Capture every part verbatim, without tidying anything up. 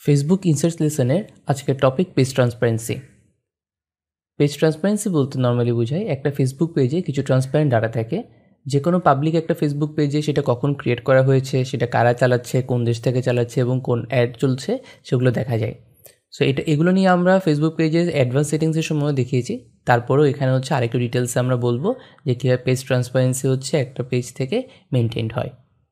Facebook insights লেসনের আজকের topic page transparency. Page transparency বলতে নর্মালি বোঝায় একটা ফেসবুক পেজে কিছু ট্রান্সপারেন্ট ডাটা থাকে। যে কোনো পাবলিক একটা ফেসবুক পেজে সেটা কখন ক্রিয়েট করা হয়েছে, সেটা কারা চালাচ্ছে, কোন দেশ থেকে চালাচ্ছে এবং কোন অ্যাড চলছে সেগুলো দেখা যায়। সো এটা এগুলো নিয়ে আমরা ফেসবুক পেজের অ্যাডভান্স সেটিংসের সময় দেখিয়েছি। তারপরেও এখানে হচ্ছে আরেকটু ডিটেলসে আমরা বলবো যে কীভাবে পেজ ট্রান্সপারেন্সি হচ্ছে একটা পেজ থেকে মেনটেন্ড হয়।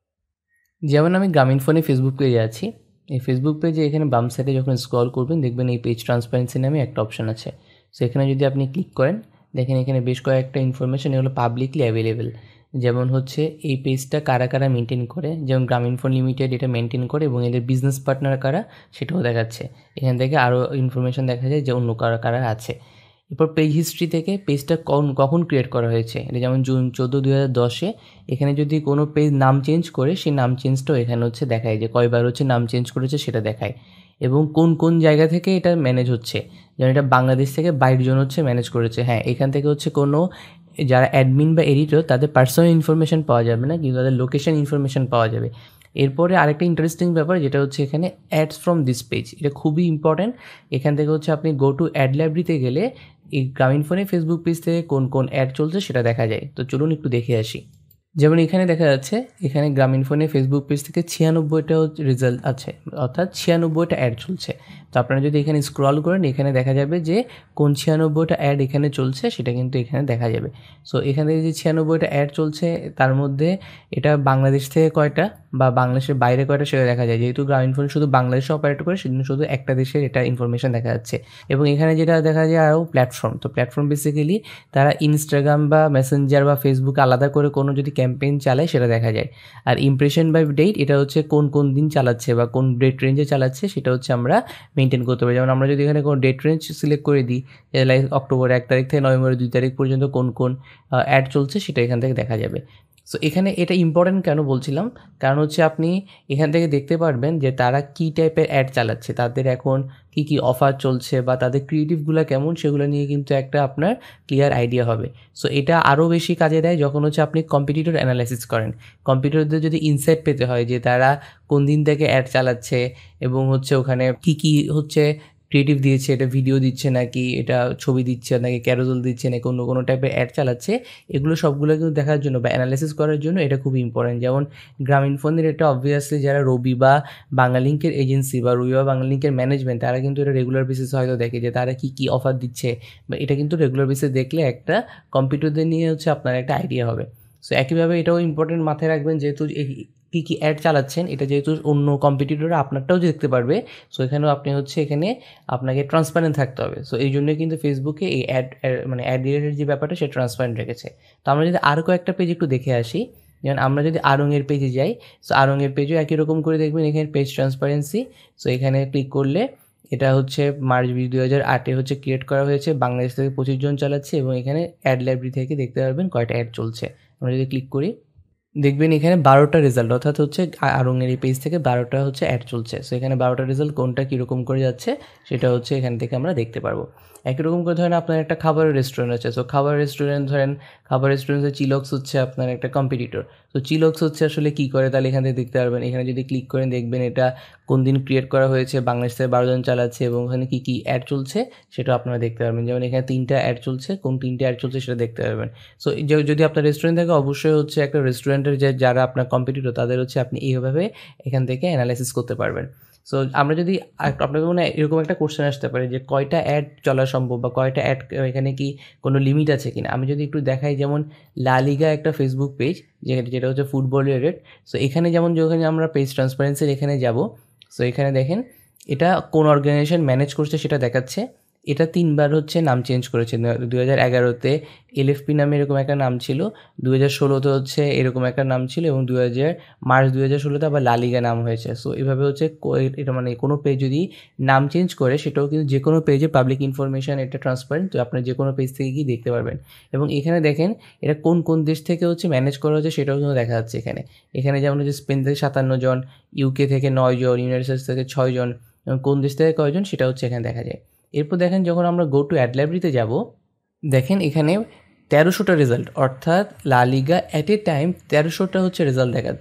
যেমন আমি গ্রামীণ ফোনে ফেসবুক পেজে আছি। এই ফেসবুক পেজে এখানে বাম সাইডে যখন স্ক্রল করবেন দেখবেন এই পেজ ট্রান্সপারেন্সি নামে একটা অপশান আছে। সো এখানে যদি আপনি ক্লিক করেন দেখেন এখানে বেশ কয়েকটা ইনফরমেশন এগুলো পাবলিকলি অ্যাভেলেবেল। যেমন হচ্ছে এই পেজটা কারা কারা মেনটেন করে, যেমন গ্রামীণ ফোন লিমিটেড এটা মেনটেন করে এবং এদের বিজনেস পার্টনার কারা সেটাও দেখাচ্ছে। এখান থেকে আরও ইনফরমেশন দেখা যায় যে অন্য কারা কারা আছে। এরপর পেজ হিস্ট্রি থেকে পেজটা কখন কখন ক্রিয়েট করা হয়েছে, এটা যেমন জুন চোদ্দো দুই হাজার দশে এখানে যদি কোনো পেজ নাম চেঞ্জ করে সেই নাম চেঞ্জটাও এখানে হচ্ছে দেখায়, যে কয়বার হচ্ছে নাম চেঞ্জ করেছে সেটা দেখায় এবং কোন কোন জায়গা থেকে এটা ম্যানেজ হচ্ছে। যেমন এটা বাংলাদেশ থেকে বাইশ জন হচ্ছে ম্যানেজ করেছে। হ্যাঁ, এখান থেকে হচ্ছে কোনো যারা অ্যাডমিন বা এডিটর তাদের পার্সোনাল ইনফরমেশান পাওয়া যাবে না, কিন্তু তাদের লোকেশন ইনফরমেশান পাওয়া যাবে। এরপরে আরেকটা ইন্টারেস্টিং ব্যাপার যেটা হচ্ছে এখানে অ্যাডস ফ্রম দিস পেজ, এটা খুবই ইম্পর্ট্যান্ট। এখান থেকে হচ্ছে আপনি গো টু অ্যাড লাইব্রেরিতে গেলে এই গ্রামীণ ফোনে ফেসবুক পেজ থেকে কোন কোন অ্যাড চলছে সেটা দেখা যায়। তো চলুন একটু দেখে আসি। যেমন এখানে দেখা যাচ্ছে এখানে গ্রামীণ ফোনে ফেসবুক পেজ থেকে ছিয়ানব্বইটা রেজাল্ট আছে, অর্থাৎ ছিয়ানব্বইটা অ্যাড চলছে। তো আপনারা যদি এখানে স্ক্রল করেন এখানে দেখা যাবে যে কোন ছিয়ানব্বইটা অ্যাড এখানে চলছে সেটা কিন্তু এখানে দেখা যাবে। সো এখানে যে ছিয়ানব্বইটা অ্যাড চলছে তার মধ্যে এটা বাংলাদেশ থেকে কয়টা বা বাংলাদেশের বাইরে কয়টা সেটা দেখা যায়। যেহেতু গ্রামীণ ফোন শুধু বাংলাদেশে অপারেট করে সেজন্য শুধু একটা দেশের এটা ইনফরমেশন দেখা যাচ্ছে। এবং এখানে যেটা দেখা যায় আরও প্ল্যাটফর্ম, তো প্ল্যাটফর্ম বেসিক্যালি তারা ইনস্টাগ্রাম বা মেসেঞ্জার বা ফেসবুক আলাদা করে কোনো যদি ক্যাম্পেইন চালায় সেটা দেখা যায়। আর ইমপ্রেশন বাই ডেট এটা হচ্ছে কোন কোন দিন চালাচ্ছে বা কোন ডেট রেঞ্জে চালাচ্ছে সেটা হচ্ছে আমরা মেনটেন করতে পারি। যেমন আমরা যদি এখানে কোনো ডেট রেঞ্জ সিলেক্ট করে দিই, লাইক অক্টোবর এক তারিখ থেকে নভেম্বরের দুই তারিখ পর্যন্ত কোন কোন অ্যাড চলছে সেটা এখান থেকে দেখা যাবে। সো এখানে এটা ইম্পর্ট্যান্ট কেন বলছিলাম, কারণ হচ্ছে আপনি এখান থেকে দেখতে পারবেন যে তারা কী টাইপের অ্যাড চালাচ্ছে, তাদের এখন কী কী অফার চলছে বা তাদের ক্রিয়েটিভগুলো কেমন সেগুলো নিয়ে কিন্তু একটা আপনার ক্লিয়ার আইডিয়া হবে। সো এটা আরও বেশি কাজে দেয় যখন হচ্ছে আপনি কম্পিটিটর অ্যানালাইসিস করেন। কম্পিটিটরদের যদি ইনসাইট পেতে হয় যে তারা কোন দিন থেকে অ্যাড চালাচ্ছে এবং হচ্ছে ওখানে কী কী হচ্ছে ক্রিয়েটিভ দিয়েছে, এটা ভিডিও দিচ্ছে নাকি এটা ছবি দিচ্ছে নাকি ক্যারোজেল দিচ্ছে নাকি অন্য কোনো টাইপের অ্যাড চালাচ্ছে, এগুলো সবগুলো কিন্তু দেখার জন্য বা অ্যানালাইসিস করার জন্য এটা খুবই ইম্পর্ট্যান্ট। যেমন গ্রামীণ ফোনের এটা অবভিয়াসলি যারা রবি বা বাংলালিংকের এজেন্সি বা রবি বা বাংলালিংকের ম্যানেজমেন্ট তারা কিন্তু এটা রেগুলার বেসিসে হয়তো দেখে যে তারা কী কী অফার দিচ্ছে, বা এটা কিন্তু রেগুলার বেসিসে দেখলে একটা কম্পিউটারদের নিয়ে হচ্ছে আপনার একটা আইডিয়া হবে। সো একইভাবে এটাও ইম্পর্টেন্ট মাথায় রাখবেন, যেহেতু কী কী অ্যাড চালাচ্ছেন এটা যেহেতু অন্য কম্পিটিটররা আপনারটাও দেখতে পারবে। সো এখানেও আপনি হচ্ছে এখানে আপনাকে ট্রান্সপারেন্ট থাকতে হবে। সো এই জন্যই কিন্তু ফেসবুকে এই অ্যাড মানে অ্যাড রিলেটেড যে ব্যাপারটা সে ট্রান্সপারেন্ট রেখেছে। তো আমরা যদি আরও কয়েকটা পেজ একটু দেখে আসি, যেমন আমরা যদি আরঙের পেজে যাই, সো আরঙের পেজও একই রকম করে দেখবেন এখানে পেজ ট্রান্সপারেন্সি। সো এখানে ক্লিক করলে এটা হচ্ছে মার্চ বিশ দুই হাজার আটে হচ্ছে ক্রিয়েট করা হয়েছে, বাংলাদেশ থেকে পঁচিশ জন চালাচ্ছে এবং এখানে অ্যাড লাইব্রেরি থেকে দেখতে পারবেন কয়টা অ্যাড চলছে। আমরা যদি ক্লিক করি দেখবেন এখানে বারোটা রেজাল্ট, অর্থাৎ হচ্ছে আরঙের এই পেজ থেকে বারোটা হচ্ছে অ্যাড চলছে। সো এখানে বারোটা রেজাল্ট কোনটা কীরকম করে যাচ্ছে সেটা হচ্ছে এখান থেকে আমরা দেখতে পারবো। একই রকম করে ধরেন আপনার একটা খাবারের রেস্টুরেন্ট আছে। সো খাবার রেস্টুরেন্ট ধরেন খাবার রেস্টুরেন্টে চিলক্স হচ্ছে আপনার একটা কম্পিটিটর। তো চিলক্স হচ্ছে আসলে কী করে তাহলে এখান থেকে দেখতে পারবেন। এখানে যদি ক্লিক করেন দেখবেন এটা কোন দিন ক্রিয়েট করা হয়েছে, বাংলাদেশ থেকে বারো জন চালাচ্ছে এবং ওখানে কী কী অ্যাড চলছে সেটাও আপনারা দেখতে পারবেন। যেমন এখানে তিনটা অ্যাড চলছে, কোন তিনটে অ্যাড চলছে সেটা দেখতে পারবেন। সো যদি আপনার রেস্টুরেন্ট থাকে অবশ্যই হচ্ছে একটা রেস্টুরেন্টের যে যারা আপনার কম্পিটিটর তাদের হচ্ছে আপনি এইভাবে এখান থেকে অ্যানালাইসিস করতে পারবেন। সো আমরা যদি আপনাকে মনে হয় এরকম একটা কোশ্চেন আসতে পারে যে কয়টা অ্যাড চলা সম্ভব বা কয়টা অ্যাড এখানে কি কোনো লিমিট আছে কিনা। আমি যদি একটু দেখাই, যেমন লা লিগা একটা ফেসবুক পেজ যেটা হচ্ছে ফুটবল রিলেটেড। সো এখানে যেমন যখন আমরা পেজ ট্রান্সপারেন্সির এখানে যাব, সো এখানে দেখেন এটা কোন অর্গানাইজেশন ম্যানেজ করছে সেটা দেখাচ্ছে। এটা তিনবার হচ্ছে নাম চেঞ্জ করেছে। দু হাজার এগারোতে এলএফপি নামে এরকম একটা নাম ছিল, দু হাজার ষোলোতে হচ্ছে এরকম একটা নাম ছিল এবং দু হাজার মার্চ দু হাজার ষোলোতে আবার লালিগা নাম হয়েছে। সো এভাবে হচ্ছে এটা মানে কোনো পেজ যদি নাম চেঞ্জ করে সেটাও কিন্তু যে কোনো পেজে পাবলিক ইনফরমেশান এটা ট্রান্সপারেন্ট, তো আপনার যে কোনো পেজ থেকে গিয়ে দেখতে পারবেন। এবং এখানে দেখেন এটা কোন কোন দেশ থেকে হচ্ছে ম্যানেজ করা হচ্ছে সেটাও কিন্তু দেখা যাচ্ছে এখানে। এখানে যেমন হচ্ছে স্পেন থেকে সাতান্ন জন, ইউকে থেকে নয় জন, ইউনাইটেড স্টেটস থেকে ছয় জন এবং কোন দেশ থেকে কয়জন সেটা হচ্ছে এখানে দেখা যায়। এরপর দেখেন যখন আমরা গো টু অ্যাড লাইব্রেরিতে যাব, দেখেন এখানে তেরোশোটা রেজাল্ট, অর্থাৎ লা লিগা অ্যাট এ টাইম তেরোশোটা হচ্ছে রেজাল্ট দেখাচ্ছে।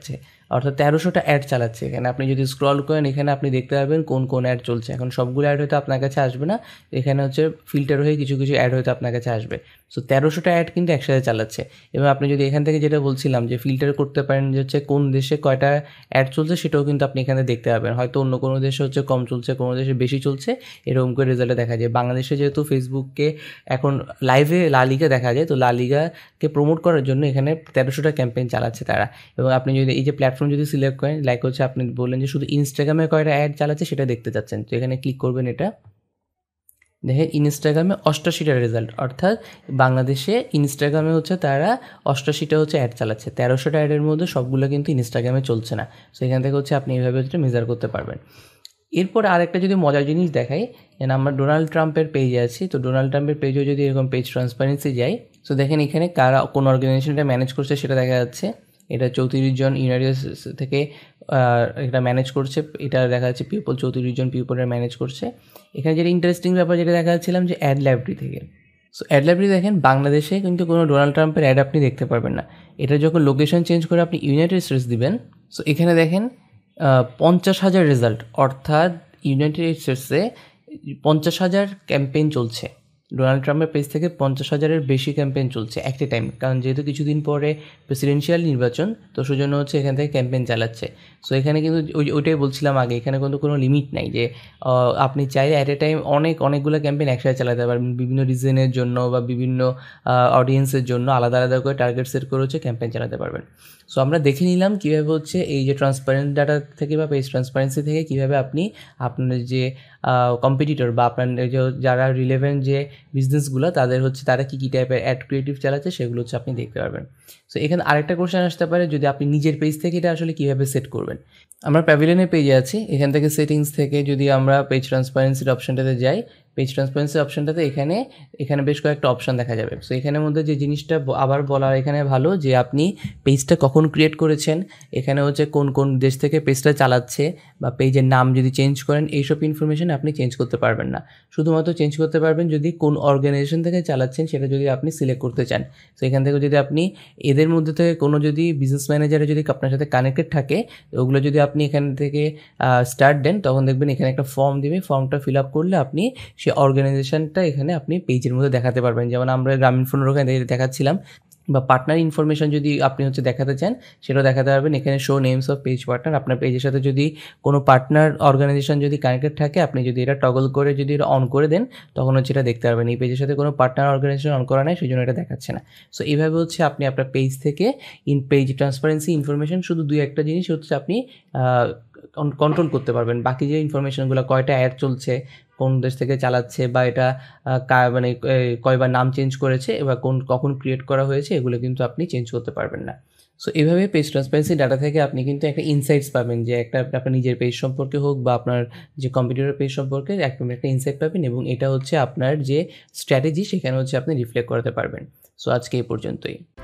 অর্থাৎ তেরোশোটা অ্যাড চালাচ্ছে এখানে। আপনি যদি স্ক্রল করেন এখানে আপনি দেখতে পারবেন কোন কোন অ্যাড চলছে। এখন সবগুলো অ্যাড হয়তো আপনার কাছে আসবে না, এখানে হচ্ছে ফিল্টার হয়ে কিছু কিছু অ্যাড হয়তো আপনার কাছে আসবে। সো তেরোশোটা অ্যাড কিন্তু একসাথে চালাচ্ছে। এবং আপনি যদি এখান থেকে যেটা বলছিলাম যে ফিল্টার করতে পারেন যে হচ্ছে কোন দেশে কয়টা অ্যাড চলছে, সেটাও কিন্তু আপনি এখানে দেখতে পাবেন। হয়তো অন্য কোনো দেশে হচ্ছে কম চলছে, কোনো দেশে বেশি চলছে, এরকম করে রেজাল্টে দেখা যায়। বাংলাদেশে যেহেতু ফেসবুককে এখন লাইভে লা লিগা দেখা যায়, তো লা লিগাকে প্রমোট করার জন্য এখানে তেরোশোটা ক্যাম্পেইন চালাচ্ছে তারা। এবং আপনি যদি এই যে প্ল্যাটফর্ম যদি সিলেক্ট করেন, লাইক হচ্ছে আপনি বললেন যে শুধু ইনস্টাগ্রামে কয়টা অ্যাড চালাচ্ছে সেটা দেখতে চাচ্ছেন, তো এখানে ক্লিক করবেন। এটা দেখেন ইনস্টাগ্রামে অষ্টাশিটা রেজাল্ট, অর্থাৎ বাংলাদেশে ইনস্টাগ্রামে হচ্ছে তারা অষ্টাশিটা হচ্ছে অ্যাড চালাচ্ছে। তেরোশোটা অ্যাডের মধ্যে সবগুলো কিন্তু ইনস্টাগ্রামে চলছে না। সো এখান থেকে হচ্ছে আপনি এইভাবে হচ্ছে মেজার করতে পারবেন। এরপর আরেকটা যদি মজার জিনিস দেখাই, যেন আমরা ডোনাল্ড ট্রাম্পের পেজে আছি, তো ডোনাল্ড ট্রাম্পের পেজেও যদি এরকম পেজ ট্রান্সপারেন্সি যাই, তো দেখেন এখানে কারা কোন অর্গানাইজেশনটা ম্যানেজ করছে সেটা দেখা যাচ্ছে। এটা চৌত্রিশ জন ইউনাইটেড থেকে এটা ম্যানেজ করছে, এটা দেখা যাচ্ছে পিপল চৌত্রিশ জন পিপলের ম্যানেজ করছে। এখানে যেটা ইন্টারেস্টিং ব্যাপার যেটা দেখা যাচ্ছিলাম যে অ্যাড লাইব্রেরি থেকে। সো অ্যাড লাইব্রেরি দেখেন বাংলাদেশে কিন্তু কোনো ডোনাল্ড ট্রাম্পের অ্যাড আপনি দেখতে পারবেন না। এটা যখন লোকেশন চেঞ্জ করে আপনি ইউনাইটেড স্টেটস দিবেন, সো এখানে দেখেন পঞ্চাশ হাজার রেজাল্ট, অর্থাৎ ইউনাইটেড স্টেটসে পঞ্চাশ হাজার ক্যাম্পেইন চলছে। ডোনাল্ড ট্রাম্পের পেজ থেকে পঞ্চাশ হাজারের বেশি ক্যাম্পেইন চলছে অ্যাট এ টাইম, কারণ যেহেতু কিছুদিন পরে প্রেসিডেন্সিয়াল নির্বাচন, তো সেজন্য হচ্ছে এখান থেকে ক্যাম্পেইন চালাচ্ছে। সো এখানে কিন্তু ওই ওইটাই বলছিলাম আগে, এখানে কিন্তু কোনো লিমিট নাই যে আপনি চাইলে অ্যাট এ টাইম অনেক অনেকগুলো ক্যাম্পেইন একসাথে চালাতে পারবেন, বিভিন্ন রিজনের জন্য বা বিভিন্ন অডিয়েন্সের জন্য আলাদা আলাদা করে টার্গেট সেট করে হচ্ছে ক্যাম্পেইন চালাতে পারবেন। সো আমরা দেখে নিলাম কীভাবে হচ্ছে এই যে ট্রান্সপারেন্ট ডাটা থেকে বা পেজ ট্রান্সপারেন্সি থেকে কীভাবে আপনি আপনার যে কম্পিটিটর বা আপনার যে যারা রিলেভেন্ট যে বিজনেসগুলো তাদের হচ্ছে তারা কী কী টাইপের অ্যাড ক্রিয়েটিভ চালাচ্ছে সেগুলো হচ্ছে আপনি দেখতে পারবেন। সো এখানে আরেকটা কোশ্চেন আসতে পারে, যদি আপনি নিজের পেজ থেকে এটা আসলে কীভাবে সেট করবেন। আমরা প্যাভিলিয়নের পেজে আছি, এখান থেকে সেটিংস থেকে যদি আমরা পেজ ট্রান্সপারেন্সির অপশানটাতে যাই, পেজ ট্রান্সপারেন্সি অপশানটাতে এখানে এখানে বেশ কয়েকটা অপশান দেখা যাবে। সো এখানের মধ্যে যে জিনিসটা আবার বলার এখানে ভালো যে আপনি পেজটা কখন ক্রিয়েট করেছেন, এখানে হচ্ছে কোন কোন দেশ থেকে পেজটা চালাচ্ছে, বা পেজের নাম যদি চেঞ্জ করেন, এইসব ইনফরমেশন আপনি চেঞ্জ করতে পারবেন না। শুধুমাত্র চেঞ্জ করতে পারবেন যদি কোন অর্গানাইজেশন থেকে চালাচ্ছেন সেটা যদি আপনি সিলেক্ট করতে চান। সো এখান থেকে যদি আপনি এদের মধ্যে থেকে কোনো যদি বিজনেস ম্যানেজারে যদি আপনার সাথে কানেক্টেড থাকে, ওগুলো যদি আপনি এখান থেকে স্টার্ট দেন, তখন দেখবেন এখানে একটা ফর্ম দিবে, ফর্মটা ফিল আপ করলে আপনি সেই অর্গানাইজেশনটা এখানে আপনি পেজের মধ্যে দেখাতে পারবেন। যেমন আমরা গ্রামীণ ফোনের ওখানে দেখাচ্ছিলাম, বা পার্টনার ইনফরমেশন যদি আপনি হচ্ছে দেখাতে চান সেটাও দেখাতে পারবেন। এখানে show names of page partner, আপনার পেজের সাথে যদি কোনো পার্টনার অর্গানাইজেশন যদি কানেক্টেড থাকে, আপনি যদি এটা টগল করে যদি এটা অন করে দেন, তখন হচ্ছে এটা দেখতে পারবেন এই পেজের সাথে কোনো পার্টনার অর্গানাইজেশন অন করা নাই, সেই জন্য এটা দেখাচ্ছে না। সো এইভাবে হচ্ছে আপনি আপনার পেজ থেকে ইন পেজ ট্রান্সপারেন্সি ইনফরমেশন শুধু দুই একটা জিনিস হচ্ছে আপনি কন্ট্রোল করতে পারবেন। বাকি যে ইনফরমেশনগুলো কয়টা অ্যাড চলছে, কোন দেশ থেকে চালাচ্ছে, বা এটা মানে কয়বার নাম চেঞ্জ করেছে, এবার কোন কখন ক্রিয়েট করা হয়েছে, এগুলো কিন্তু আপনি চেঞ্জ করতে পারবেন না। সো এইভাবে পেজ ট্রান্সপারেন্সি ডাটা থেকে আপনি কিন্তু একটা ইনসাইটস পাবেন, যে একটা আপনার নিজের পেজ সম্পর্কে হোক বা আপনার যে কম্পিউটার পেজ সম্পর্কে একদম একটা ইনসাইট পাবেন, এবং এটা হচ্ছে আপনার যে স্ট্র্যাটেজি সেখানে হচ্ছে আপনি রিফ্লেক্ট করাতে পারবেন। সো আজকে এই পর্যন্তই।